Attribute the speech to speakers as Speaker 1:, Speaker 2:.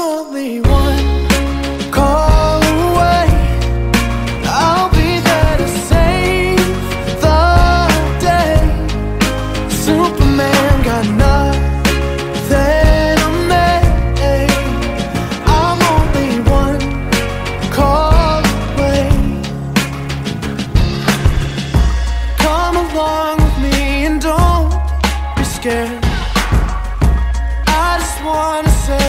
Speaker 1: only one call away. I'll be there to save the day. Superman got nothing on me. I'm only one call away. Come along with me and don't be scared.